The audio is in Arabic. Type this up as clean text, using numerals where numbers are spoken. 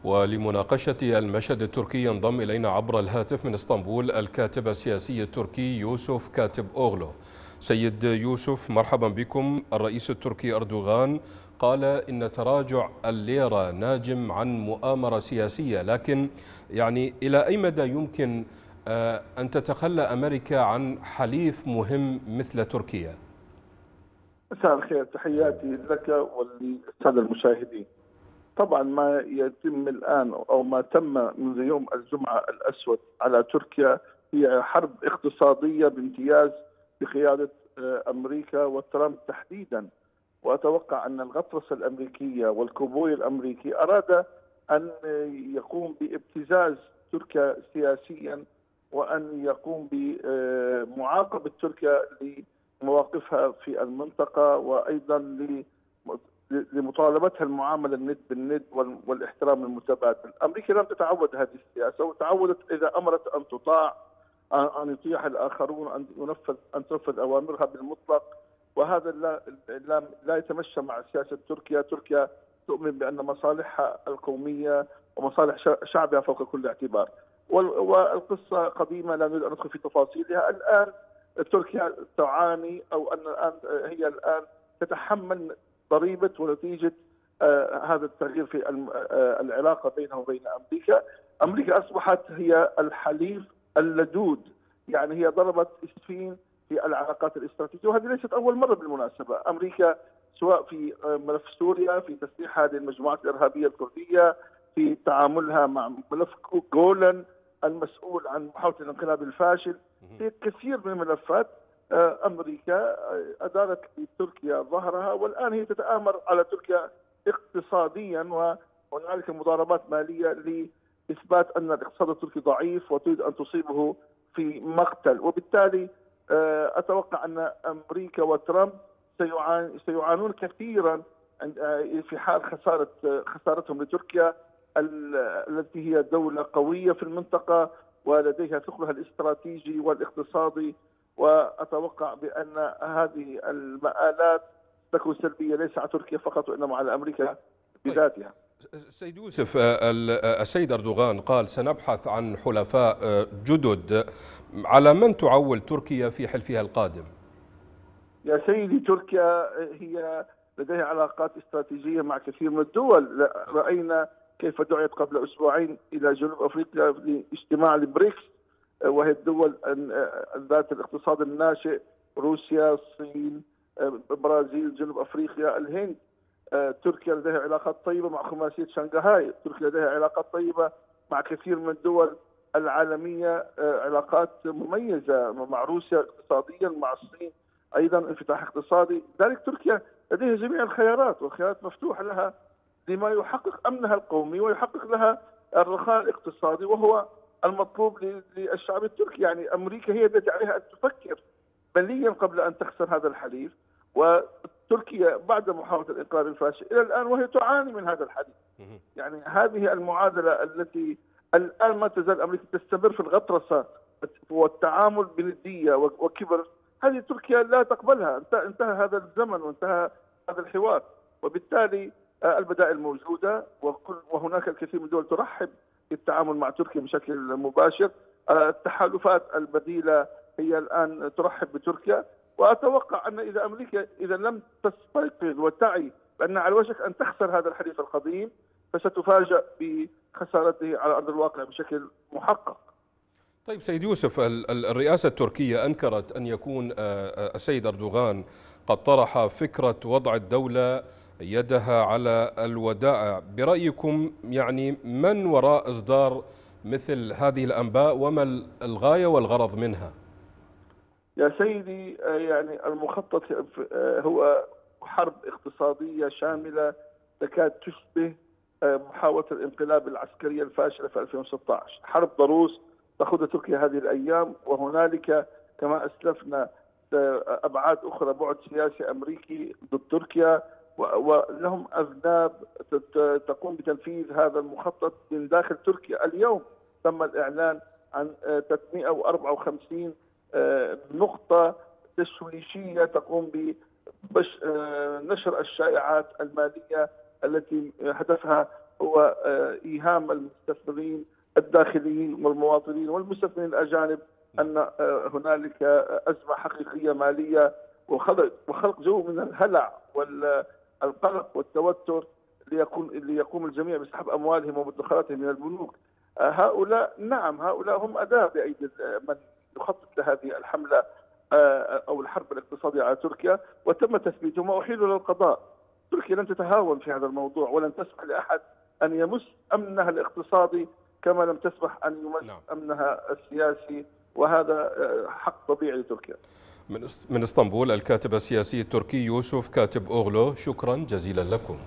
ولمناقشة المشهد التركي ينضم إلينا عبر الهاتف من اسطنبول الكاتب السياسي التركي يوسف كاتب أوغلو. سيد يوسف، مرحبا بكم. الرئيس التركي أردوغان قال إن تراجع الليرة ناجم عن مؤامرة سياسية، لكن إلى أي مدى يمكن أن تتخلى أمريكا عن حليف مهم مثل تركيا؟ مساء الخير، تحياتي لك وللسادة المشاهدين. طبعا ما يتم الآن أو ما تم منذ يوم الجمعة الأسود على تركيا هي حرب اقتصادية بامتياز بقيادة أمريكا وترامب تحديدا. وأتوقع أن الغطرسة الأمريكية والكوبوي الأمريكي أراد أن يقوم بابتزاز تركيا سياسيا، وأن يقوم بمعاقبة تركيا لمواقفها في المنطقة، وأيضا لمطالبتها المعاملة الند بالند والاحترام المتبادل. أمريكا لم تتعود هذه السياسة، وتعودت إذا أمرت أن تطاع، أن يطيع الآخرون، أن تنفذ أوامرها بالمطلق، وهذا لا يتمشى مع سياسة تركيا. تركيا تؤمن بأن مصالحها القومية ومصالح شعبها فوق كل اعتبار. والقصة قديمة، لا نريد أن ندخل في تفاصيلها. الآن تركيا تعاني، أو أن الآن هي الآن تتحمل ضريبة ونتيجة هذا التغيير في العلاقة بينها وبين أمريكا. أمريكا أصبحت هي الحليف اللدود، هي ضربت إسفين في العلاقات الاستراتيجية، وهذه ليست أول مرة بالمناسبة. أمريكا سواء في ملف سوريا، في تسليح هذه المجموعات الإرهابية الكردية، في تعاملها مع ملف جولان المسؤول عن محاولة الانقلاب الفاشل، في كثير من الملفات أمريكا أدارت لتركيا ظهرها، والآن هي تتآمر على تركيا اقتصاديا، وهنالك مضاربات مالية لإثبات أن الاقتصاد التركي ضعيف وتريد أن تصيبه في مقتل. وبالتالي أتوقع أن أمريكا وترامب سيعانون كثيرا في حال خسارتهم لتركيا التي هي دولة قوية في المنطقة ولديها ثقلها الاستراتيجي والاقتصادي. وأتوقع بأن هذه المآلات تكون سلبية ليس على تركيا فقط، وإنما على أمريكا بذاتها. سيد يوسف، السيد أردوغان قال سنبحث عن حلفاء جدد. على من تعول تركيا في حلفها القادم؟ يا سيدي، تركيا هي لديها علاقات استراتيجية مع كثير من الدول. رأينا كيف دعيت قبل أسبوعين إلى جنوب أفريقيا لاجتماع البريكس، وهي الدول ذات الاقتصاد الناشئ: روسيا، الصين، البرازيل، جنوب أفريقيا، الهند. تركيا لديها علاقات طيبة مع خماسية شنغهاي. تركيا لديها علاقات طيبة مع كثير من الدول العالمية، علاقات مميزة مع روسيا اقتصاديا، مع الصين أيضا انفتاح اقتصادي. ذلك تركيا لديها جميع الخيارات، والخيارات مفتوحة لها لما يحقق أمنها القومي ويحقق لها الرخاء الاقتصادي، وهو المطلوب للشعب التركي. أمريكا هي التي عليها أن تفكر مليا قبل أن تخسر هذا الحليف. وتركيا بعد محاولة الإنقاذ الفاشل إلى الآن وهي تعاني من هذا الحليف. هذه المعادلة التي الآن ما تزال أمريكا تستمر في الغطرسة والتعامل بندية وكبر، هذه تركيا لا تقبلها. انتهى هذا الزمن وانتهى هذا الحوار، وبالتالي البدائل موجودة، وهناك الكثير من الدول ترحب بالتعامل مع تركيا بشكل مباشر. التحالفات البديلة هي الآن ترحب بتركيا. وأتوقع أن إذا أمريكا لم تستيقظ وتعي بأنها على وشك أن تخسر هذا الحليف القديم، فستفاجأ بخسارته على أرض الواقع بشكل محقق. طيب سيد يوسف، الرئاسة التركية أنكرت أن يكون السيد أردوغان قد طرح فكرة وضع الدولة يدها على الودائع. برأيكم من وراء إصدار مثل هذه الأنباء، وما الغاية والغرض منها؟ يا سيدي، المخطط هو حرب اقتصادية شاملة تكاد تشبه محاولة الانقلاب العسكرية الفاشلة في 2016. حرب ضروس تأخذها تركيا هذه الأيام، وهنالك كما أسلفنا أبعاد أخرى، بعد سياسي أمريكي ضد تركيا، ولهم أذناب تقوم بتنفيذ هذا المخطط من داخل تركيا. اليوم تم الإعلان عن 354 نقطة تشويشية تقوم بنشر الشائعات المالية التي هدفها هو إيهام المستثمرين الداخليين والمواطنين والمستثمرين الأجانب أن هنالك أزمة حقيقية مالية، وخلق جو من الهلع والقلق والتوتر ليقوم الجميع بسحب أموالهم ومدخراتهم من البنوك. هؤلاء نعم، هؤلاء هم أداة بأيدي من يخطط لهذه الحملة أو الحرب الاقتصادية على تركيا، وتم تثبيتهم وأحيلوا للقضاء. تركيا لن تتهاون في هذا الموضوع، ولن تسمح لأحد أن يمس أمنها الاقتصادي كما لم تسمح أن يمس أمنها السياسي، وهذا حق طبيعي لتركيا. من اسطنبول الكاتب السياسي التركي يوسف كاتب أوغلو، شكرا جزيلا لكم.